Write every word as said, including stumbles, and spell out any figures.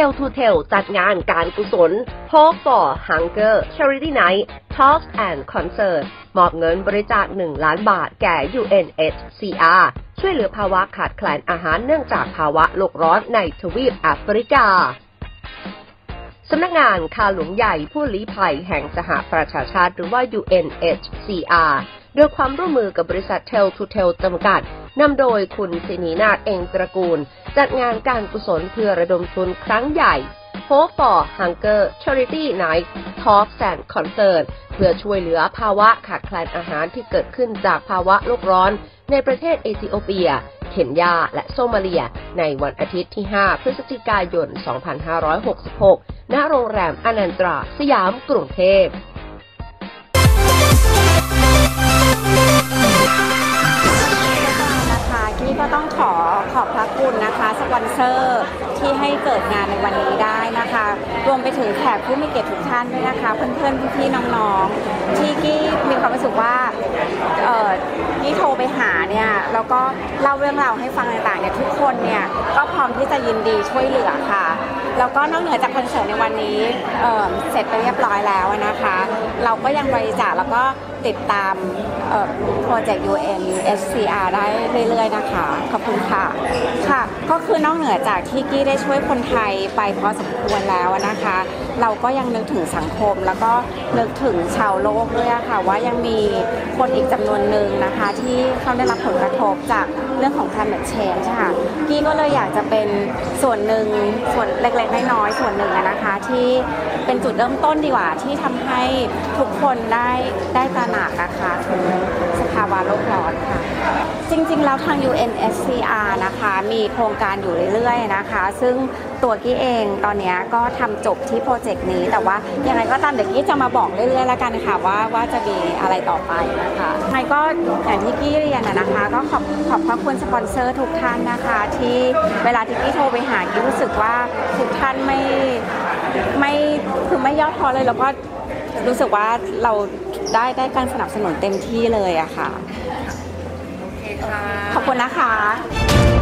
Tell to Tell จัดงานการกุศล Hope for Hunger Charity Night Talks and Concert มอบเงินบริจาคหนึ่งล้านบาทแก่ ยู เอ็น เอช ซี อาร์ ช่วยเหลือภาวะขาดแคลนอาหารเนื่องจากภาวะโลกร้อนในทวีปแอฟริกาสำนักงานข้าหลวงใหญ่ผู้ลี้ภัยแห่งสหประชาชาติหรือว่า ยู เอ็น เอช ซี อาร์ โดยความร่วมมือกับบริษัท Tell to Tell จำกัดนำโดยคุณศินีนาถเองตระกูลจัดงานการกุศลเพื่อระดมทุนครั้งใหญ่ Hope for Hunger Charity Night Talks and Concert เพื่อช่วยเหลือภาวะขาดแคลนอาหารที่เกิดขึ้นจากภาวะโลกร้อนในประเทศเอธิโอเปียเคนยาและโซมาเลียในวันอาทิตย์ที่ห้าพฤศจิกายนสองพันห้าร้อยหกสิบหกณโรงแรมอนันตราสยามกรุงเทพนี่ก็ต้องขอขอบพระคุณนะคะสปอนเซอร์ที่ให้เกิดงานในวันนี้ได้นะคะรวมไปถึงแขกผู้มีเกียรติทุกท่านด้วยนะคะเพื่อนๆพี่ๆน้องๆที่กี้มีความรู้สึกว่าเอ่อกี้โทรไปหาเนี่ยแล้วก็เล่าเรื่องราวให้ฟังต่างๆเนี่ยทุกคนเนี่ยก็พร้อมที่จะยินดีช่วยเหลือค่ะแล้วก็นอกเหนือจากคอนเสิร์ตในวันนี้เอ่อเสร็จไปเรียบร้อยแล้วนะคะเราก็ยังบริจาคแล้วก็ติดตามโปรเจกต์ ยู เอ็น เอช ซี อาร์ ได้เรื่อยๆนะคะขอบคุณค่ะค่ะก็คือนอกเหนือจากที่กี้ได้ช่วยคนไทยไปพอสมควรแล้วนะคะเราก็ยังนึกถึงสังคมแล้วก็นึกถึงชาวโลกด้วยค่ะว่ายังมีคนอีกจำนวนหนึ่งนะคะที่เขาได้รับผลกระทบจากเรื่องของ climate change ค่ะกี้ก็เลยอยากจะเป็นส่วนหนึ่งส่วนเล็กๆน้อยๆส่วนหนึ่งนะคะที่เป็นจุดเริ่มต้นดีกว่าที่ทำให้ทุกคนได้ได้ตระหนักนะคะถึงสภาวะโลกร้อนค่ะจริงๆแล้วทาง ยู เอ็น เอช ซี อาร์ นะคะมีโครงการอยู่เรื่อยๆนะคะซึ่งตัวกี้เองตอนนี้ก็ทำจบที่โปรเจกต์นี้แต่ว่ายังไงก็ตามเดี๋ยวกี้จะมาบอกเรื่อยๆแล้วกันค่ะว่าว่าจะมีอะไรต่อไปนะคะยังไงก็อย่างที่กี้เรียนนะคะก็ขอบขอบพระคุณสปอนเซอร์ทุกท่านนะคะที่เวลาที่กี้โทรไปหากี้รู้สึกว่าทุกท่านไม่ไม่คือไม่ย่อท้อเลยแล้วก็รู้สึกว่าเราได้ได้การสนับสนุนเต็มที่เลยอะค่ะโอเคค่ะขอบคุณนะคะ